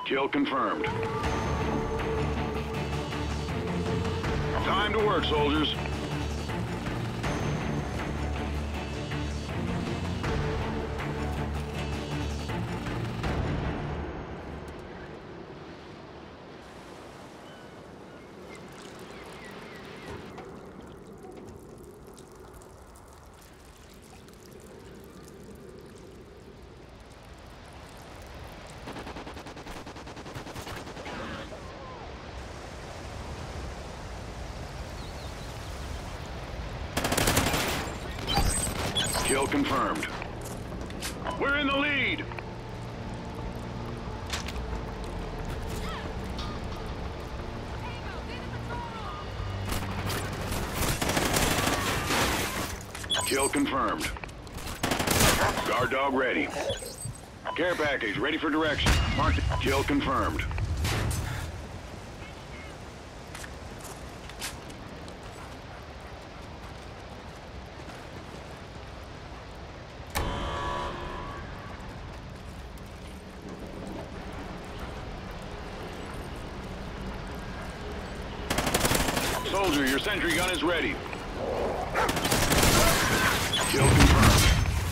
Kill confirmed. Time to work, soldiers. Kill confirmed. We're in the lead! Kill confirmed. Guard dog ready. Care package ready for direction. Mark. Kill confirmed. Soldier, your sentry gun is ready. Kill confirmed.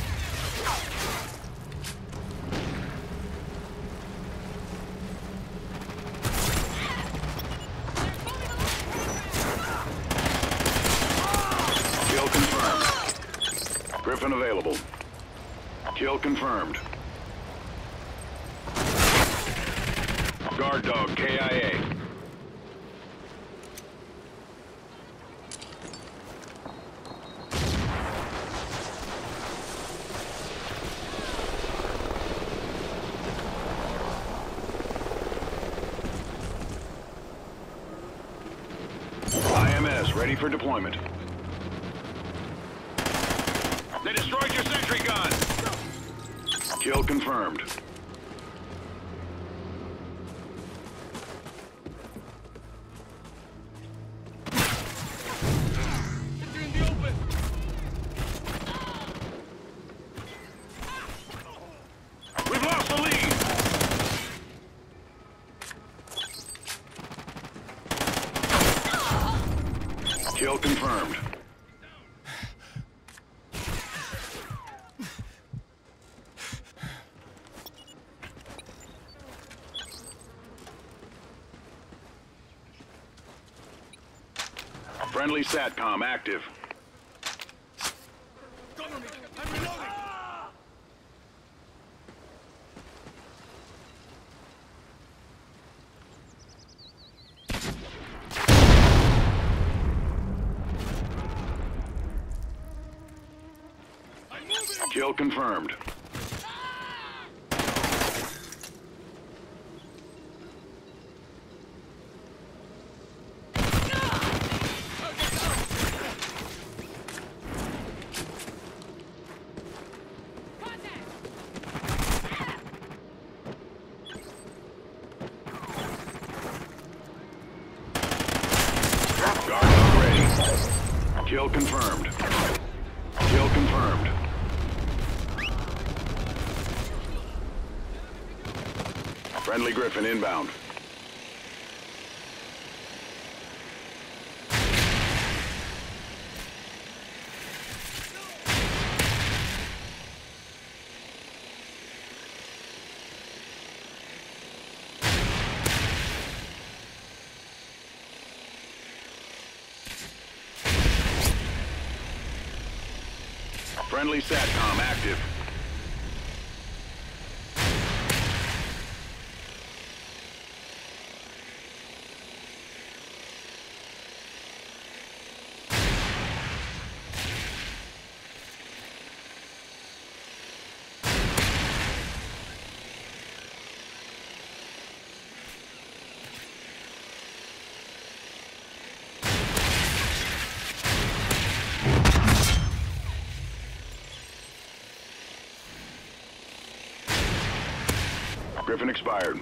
Kill confirmed. Griffin available. Kill confirmed. Guard dog KIA. IMS ready for deployment. They destroyed your sentry gun! Kill confirmed. They're in the open! We've lost the lead! Kill confirmed. Friendly SATCOM active. Cover me! I'm reloading! I'm moving! Kill confirmed. Guard dog ready. Kill confirmed. Kill confirmed. Friendly Griffin inbound. Friendly SATCOM active. Griffin expired.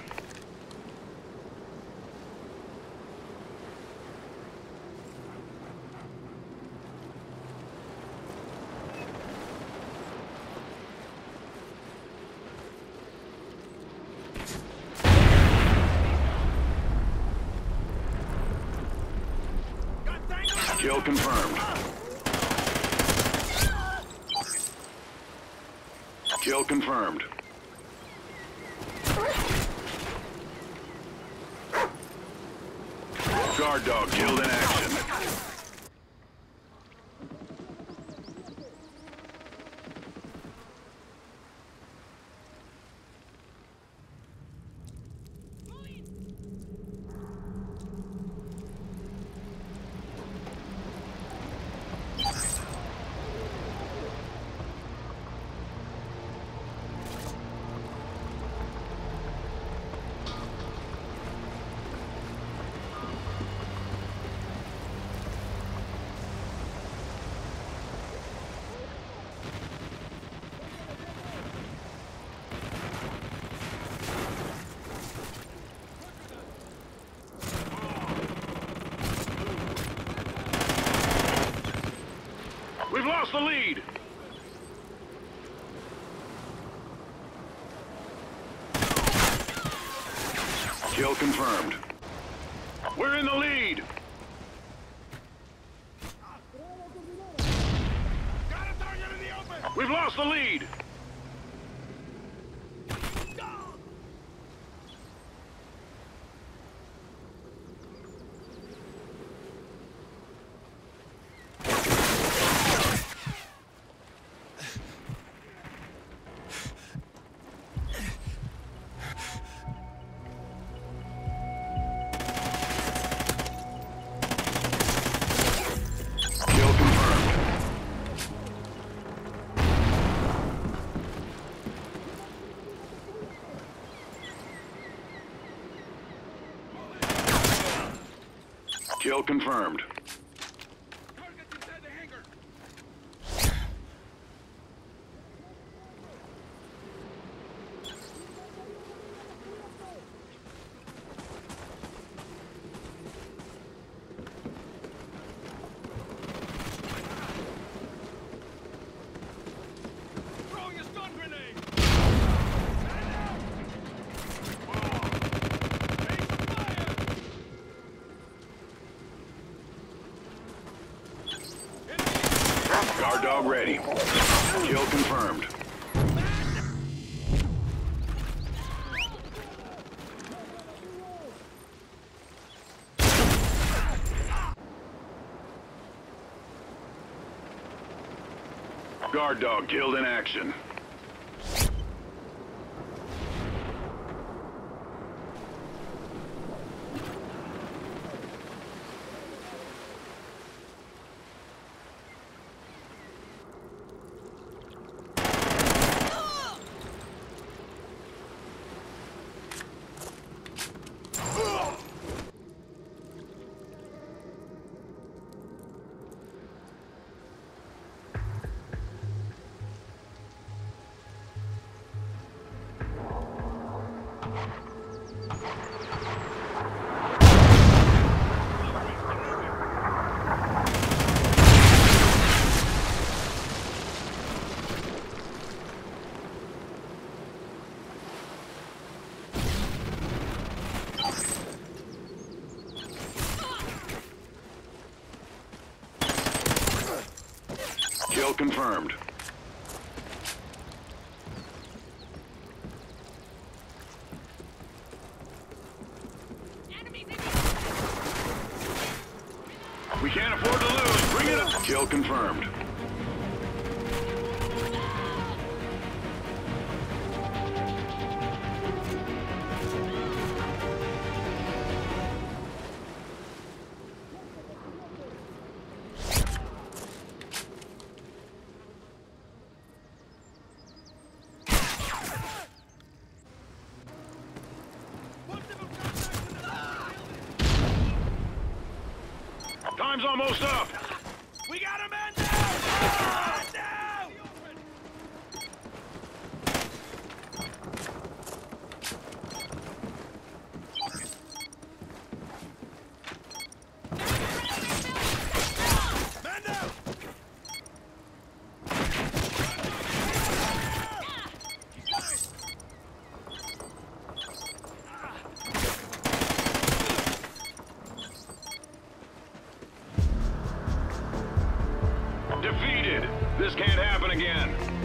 Kill confirmed. Kill confirmed. Guard dog killed in action. We've lost the lead. Kill confirmed. We're in the lead. Got a target in the open! We've lost the lead. Kill confirmed. Target's inside the hangar! Throwing a stun grenade! Guard dog ready. Kill confirmed. Guard dog killed in action. Kill confirmed. We can't afford to lose. Bring it up. Kill confirmed. Time's almost up. We got a man down! Man down! Man down! This can't happen again.